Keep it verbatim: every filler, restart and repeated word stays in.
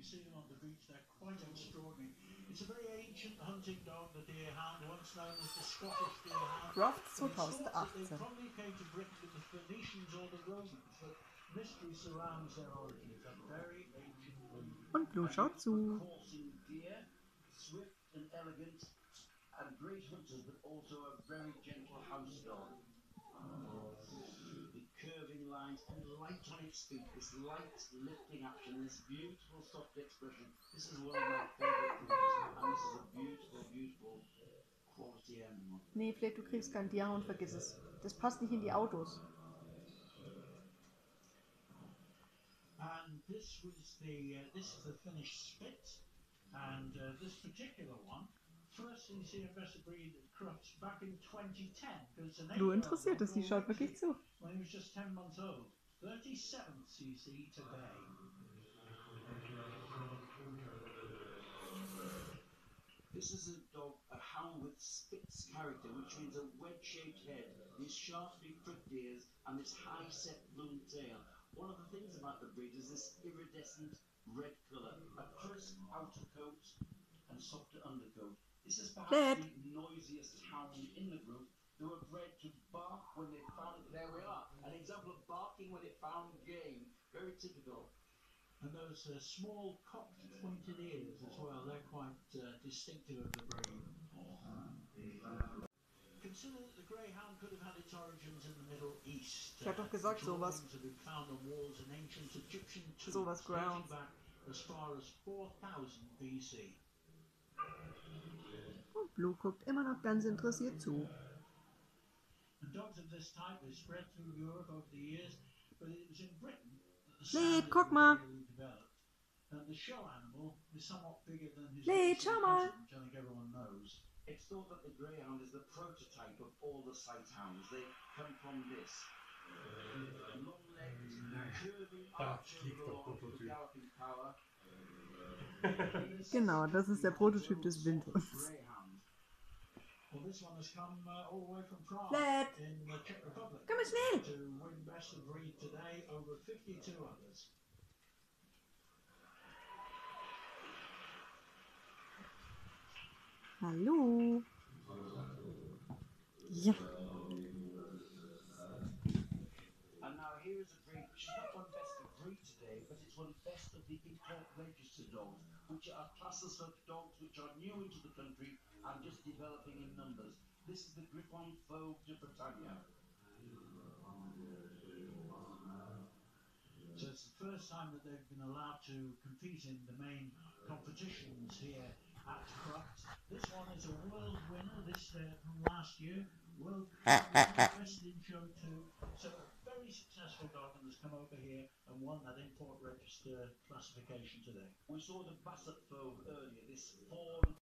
see them on the beach. They're quite extraordinary. It's a very ancient hunting dog, the deerhound, once known as the Scottish deerhound. Croft And it's thought that they zweitausendachtzehn. probably came to Britain with the Phoenicians or the Romans, but mystery surrounds their origins. A very ancient breed. Und Blue schaut zu. Coursing deer, swift and elegant, and great hunters, but also a very gentle house dog. The curving lines and light on its feet, this light lifting action, this beautiful soft expression. This is one of my favorite breeds, and this is a beautiful, beautiful quality animal. Nee, Fleck, du kriegst keinen Deerhound, vergiss es. Das passt nicht in die Autos. And this was the uh, this is the Finnish Spitz, and uh, this particular one, first you see a Besser breed at Crufts back in twenty ten. It's an Blue interessiert es, die schaut wirklich zu. when he was just ten months old. thirty-seventh C C today. This is a dog, a hound with Spitz character, which means a wedge-shaped head, these sharply pricked ears, and this high-set blue tail. One of the things about the breed is this iridescent red colour, a crisp outer coat and softer undercoat. This is perhaps Dad. the noisiest hound in the group. They were bred to bark when they found, there we are, an example of barking when it found game, very typical. And those uh, small cocked pointed ears as well, they're quite uh, distinctive of the breed. Consider that the greyhound could have had its origins in the Middle East. Ich hab doch gesagt, sowas. Drawings have been found on walls in ancient Egyptian tombs Sowas dating grounds. back as far as four thousand B C. Und Blue guckt immer noch ganz interessiert zu. And dogs of this type have spread through Europe over the years, but it was in Britain that the Fleet, standard guck was mal. really developed. And the show animal is somewhat bigger than his Fleet, Russian schau mal. cousin, which I think everyone knows. It's thought that the greyhound is the prototype of all the sight hounds. They come from this. Long-legged, curving archer liegt der with Prototyp. galloping power. Genau, das ist der Prototyp des Windhunds. Greyhound. Well, this one has come uh, all the way from Prague Fleet. in the Czech Republic Komm mal schnell! to win best of breed today over fifty-two others. Hallo. Ja. And now here is a breed which is not one best of breed today, but it's one best of the import registered dogs, which are classes of dogs which are new into the country and just developing in numbers. This is the Griffon Fauve de Bretagne. So it's the first time that they've been allowed to compete in the main competitions here at Crufts. This one is a world winner this uh, from last year. World best in show two. So a very successful dog and has come over here and won that import register classification today. We saw the Basset Fauve earlier, this fawn